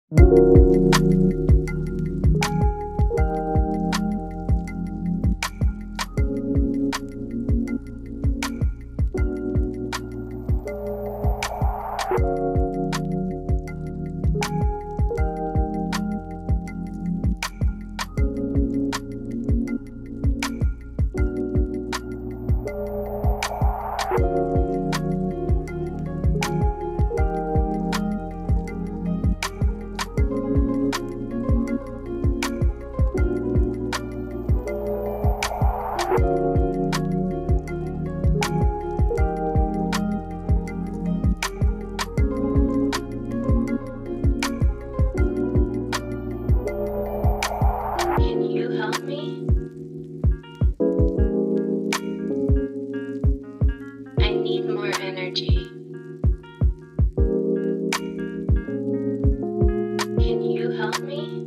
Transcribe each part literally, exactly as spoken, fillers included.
Can you help me? I need more energy. Can you help me?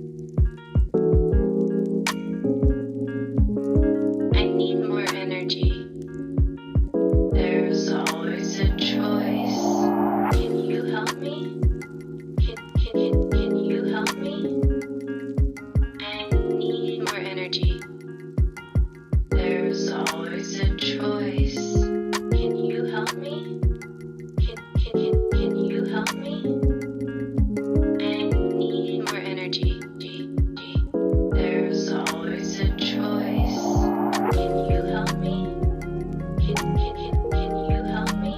I need more energy. There's always a choice. Can you help me? Can, can, can, can you help me? I need more energy. There's always a choice. Can you help me? Can, can, can, can you help me? I need more energy. There's always a choice. Can you help me? Can, can, can, can you help me?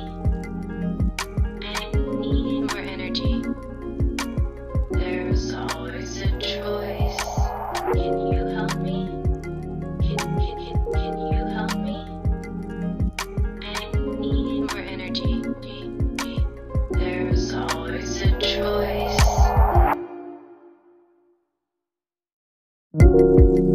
I need more energy. There's always a choice. Can you help me? Can, can, can, can you help me? I need more energy. There's always a choice.